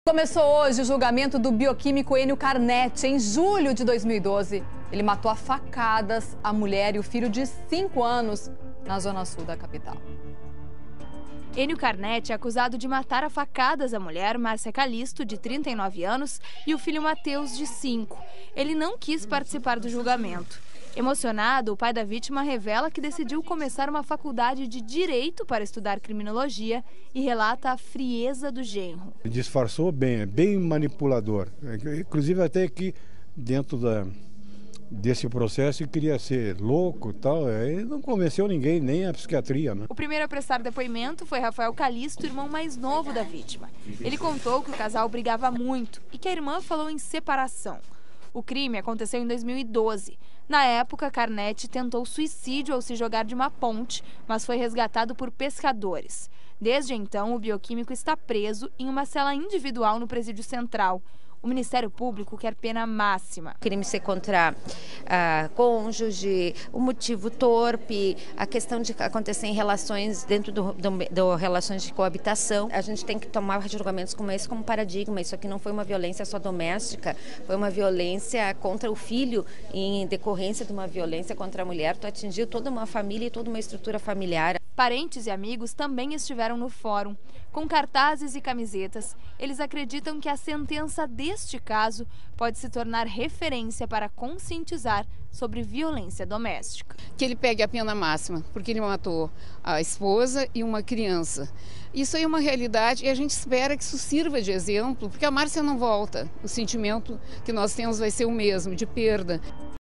Começou hoje o julgamento do bioquímico Enio Carnetti. Em julho de 2012, ele matou a facadas a mulher e o filho de 5 anos na zona sul da capital. Enio Carnetti é acusado de matar a facadas a mulher, Márcia Calisto, de 39 anos, e o filho Mateus, de 5. Ele não quis participar do julgamento. Emocionado, o pai da vítima revela que decidiu começar uma faculdade de Direito para estudar criminologia e relata a frieza do genro. Disfarçou bem, é bem manipulador. Inclusive até que dentro desse processo queria ser louco e tal, aí não convenceu ninguém, nem a psiquiatria, né? O primeiro a prestar depoimento foi Rafael Calisto, irmão mais novo da vítima. Ele contou que o casal brigava muito e que a irmã falou em separação. O crime aconteceu em 2012. Na época, Carnetti tentou suicídio ao se jogar de uma ponte, mas foi resgatado por pescadores. Desde então, o bioquímico está preso em uma cela individual no Presídio Central. O Ministério Público quer pena máxima. Crime ser contra cônjuge, o motivo torpe, a questão de acontecer em relações dentro do relações de coabitação. A gente tem que tomar julgamentos como esse como paradigma. Isso aqui não foi uma violência só doméstica, foi uma violência contra o filho em decorrência de uma violência contra a mulher. Tu atingiu toda uma família e toda uma estrutura familiar. Parentes e amigos também estiveram no fórum. Com cartazes e camisetas, eles acreditam que a sentença deste caso pode se tornar referência para conscientizar sobre violência doméstica. Que ele pegue a pena máxima, porque ele matou a esposa e uma criança. Isso aí é uma realidade e a gente espera que isso sirva de exemplo, porque a Márcia não volta. O sentimento que nós temos vai ser o mesmo, de perda.